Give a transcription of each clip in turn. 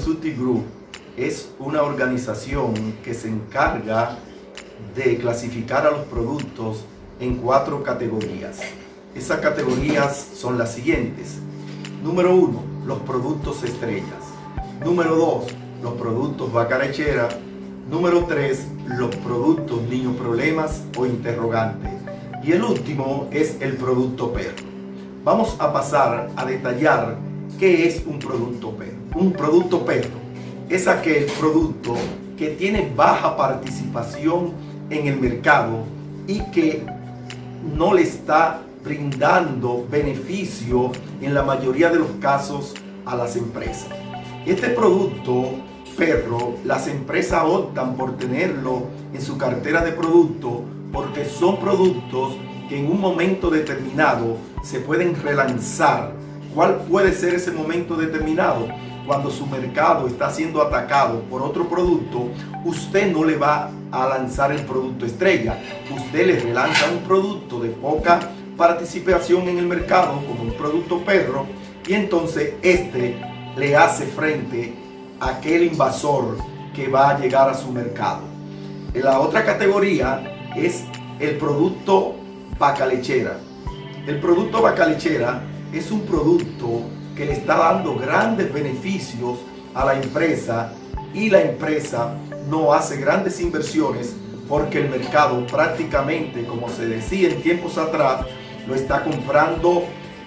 Consulting Group es una organización que se encarga de clasificar a los productos en 4 categorías. Esas categorías son las siguientes. Número 1, los productos estrellas. Número 2, los productos vaca lechera. Número 3, los productos niño problemas o interrogantes. Y el último es el producto perro. Vamos a pasar a detallar qué es un producto perro. Un producto perro es aquel producto que tiene baja participación en el mercado y que no le está brindando beneficio en la mayoría de los casos a las empresas. Este producto perro, las empresas optan por tenerlo en su cartera de productos porque son productos que en un momento determinado se pueden relanzar. ¿Cuál puede ser ese momento determinado? Cuando su mercado está siendo atacado por otro producto, usted no le va a lanzar el producto estrella. Usted le relanza un producto de poca participación en el mercado, como un producto perro, y entonces este le hace frente a aquel invasor que va a llegar a su mercado. La otra categoría es el producto vaca lechera. El producto vaca lechera es un producto que le está dando grandes beneficios a la empresa y la empresa no hace grandes inversiones porque el mercado prácticamente, como se decía en tiempos atrás, lo está comprando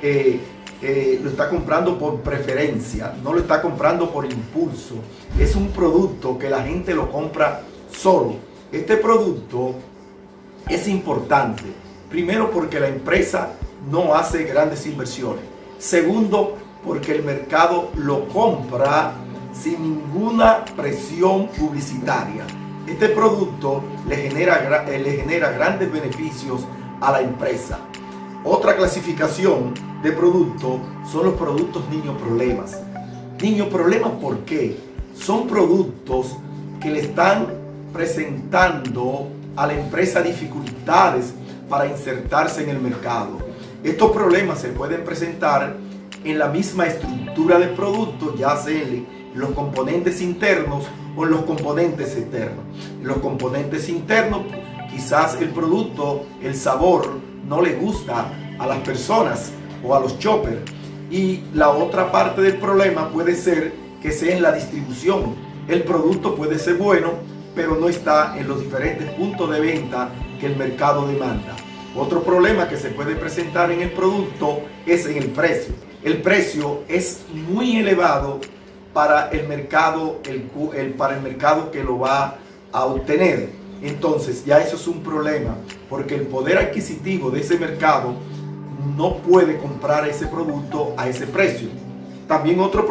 por preferencia, no lo está comprando por impulso. Es un producto que la gente lo compra solo. Este producto es importante, primero porque la empresa no hace grandes inversiones. Segundo, porque el mercado lo compra sin ninguna presión publicitaria. Este producto le genera grandes beneficios a la empresa. Otra clasificación de productos son los productos niño problemas. Niño problemas, ¿por qué? Son productos que le están presentando a la empresa dificultades para insertarse en el mercado. Estos problemas se pueden presentar en la misma estructura del producto, ya sea en los componentes internos o en los componentes externos. En los componentes internos, quizás el producto, el sabor, no le gusta a las personas o a los choppers. Y la otra parte del problema puede ser que sea en la distribución. El producto puede ser bueno, pero no está en los diferentes puntos de venta que el mercado demanda. Otro problema que se puede presentar en el producto es en el precio. El precio es muy elevado para el mercado, para el mercado que lo va a obtener. Entonces ya eso es un problema, porque el poder adquisitivo de ese mercado no puede comprar ese producto a ese precio. También otro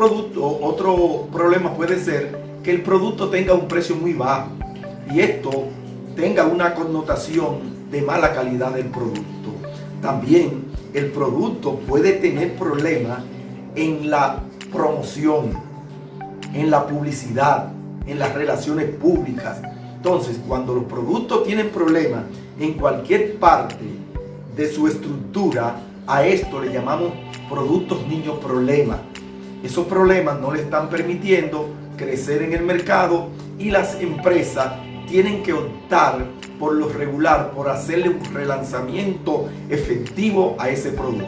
problema puede ser que el producto tenga un precio muy bajo y esto tenga una connotación de mala calidad del producto. También el producto puede tener problemas en la promoción, en la publicidad, en las relaciones públicas. Entonces, cuando los productos tienen problemas en cualquier parte de su estructura, a esto le llamamos productos niño problemas. Esos problemas no le están permitiendo crecer en el mercado y las empresas tienen que optar por lo regular, por hacerle un relanzamiento efectivo a ese producto.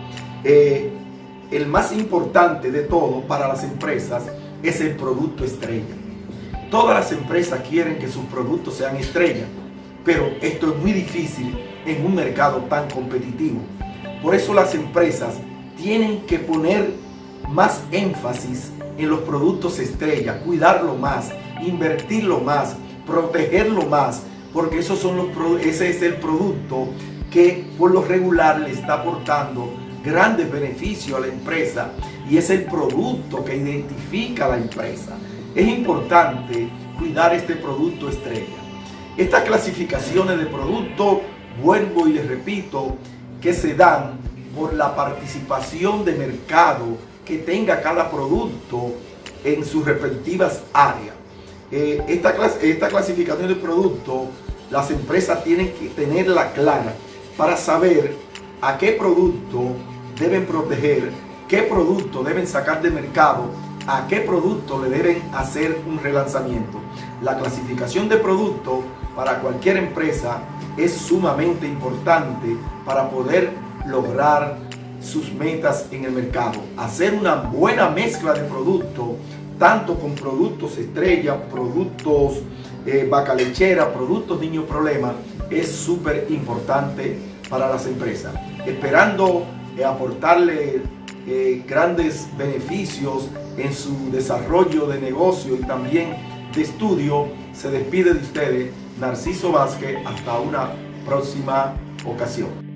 El más importante de todo para las empresas es el producto estrella. Todas las empresas quieren que sus productos sean estrellas, pero esto es muy difícil en un mercado tan competitivo. Por eso las empresas tienen que poner más énfasis en los productos estrella, cuidarlo más, invertirlo más, protegerlo más, porque ese es el producto que por lo regular le está aportando grandes beneficios a la empresa y es el producto que identifica a la empresa. Es importante cuidar este producto estrella. Estas clasificaciones de productos, vuelvo y les repito, que se dan por la participación de mercado que tenga cada producto en sus respectivas áreas. Esta clasificación de productos, las empresas tienen que tenerla clara para saber a qué producto deben proteger, qué producto deben sacar de mercado a qué producto le deben hacer un relanzamiento. La clasificación de producto para cualquier empresa es sumamente importante para poder lograr sus metas en el mercado. Hacer una buena mezcla de productos, tanto con productos estrella, productos vaca lechera, productos niño problema, es súper importante para las empresas. Esperando aportarle grandes beneficios en su desarrollo de negocio y también de estudio, se despide de ustedes Narciso Vázquez. Hasta una próxima ocasión.